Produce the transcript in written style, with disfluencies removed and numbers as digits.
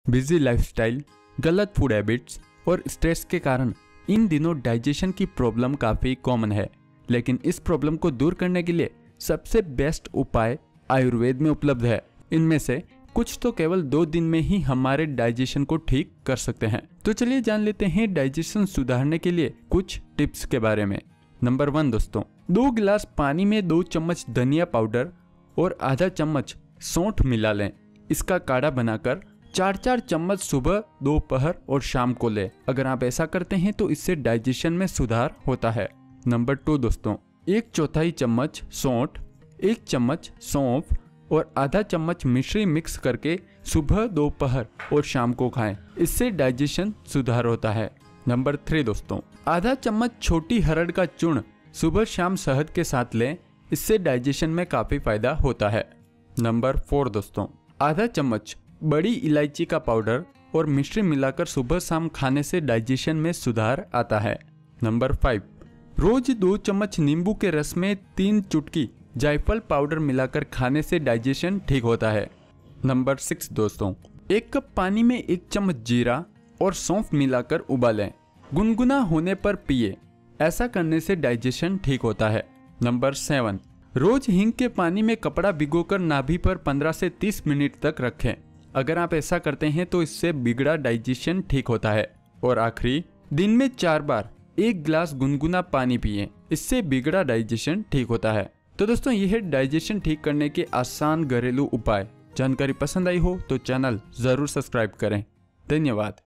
Busy lifestyle, गलत food habits और stress के कारण इन दिनों डाइजेशन की प्रॉब्लम काफ़ी कॉमन है। लेकिन इस प्रॉब्लम को दूर करने के लिए सबसे बेस्ट उपाय आयुर्वेद में उपलब्ध है। इनमें से कुछ तो केवल 2 दिन में ही हमारे डाइजेशन को ठीक कर सकते हैं। तो चलिए जान लेते हैं डाइजेशन सुधारने के लिए कुछ टिप्स के बारे में। नंबर 1 दोस्तों, 2 गिलास पानी में 2 चम्मच धनिया पाउडर और आधा चम्मच सौंठ मिला लें। इसका काढ़ा बनाकर 4-4 चम्मच सुबह, दोपहर और शाम को लें। अगर आप ऐसा करते हैं तो इससे डाइजेशन में सुधार होता है। नंबर 2 दोस्तों, 1/4 चम्मच सौंठ, 1 चम्मच सौंफ और आधा चम्मच मिश्री मिक्स करके सुबह, दोपहर और शाम को खाएं। इससे डाइजेशन सुधार होता है। नंबर 3 दोस्तों, आधा चम्मच छोटी हरड़ का चूर्ण सुबह शाम शहद के साथ लें। इससे डाइजेशन में काफी फायदा होता है। नंबर 4 दोस्तों, आधा चम्मच बड़ी इलायची का पाउडर और मिश्री मिलाकर सुबह शाम खाने से डाइजेशन में सुधार आता है। नंबर 5, रोज 2 चम्मच नींबू के रस में 3 चुटकी जायफल पाउडर मिलाकर खाने से डाइजेशन ठीक होता है। नंबर 6 दोस्तों, 1 कप पानी में 1 चम्मच जीरा और सौंफ मिलाकर उबालें। गुनगुना होने पर पिए। ऐसा करने से डाइजेशन ठीक होता है। नंबर 7, रोज हींग के पानी में कपड़ा भिगोकर नाभि पर 15 से 30 मिनट तक रखें। अगर आप ऐसा करते हैं तो इससे बिगड़ा डाइजेशन ठीक होता है। और आखिरी, दिन में 4 बार 1 गिलास गुनगुना पानी पिए। इससे बिगड़ा डाइजेशन ठीक होता है। तो दोस्तों, यह है डाइजेशन ठीक करने के आसान घरेलू उपाय। जानकारी पसंद आई हो तो चैनल जरूर सब्सक्राइब करें। धन्यवाद।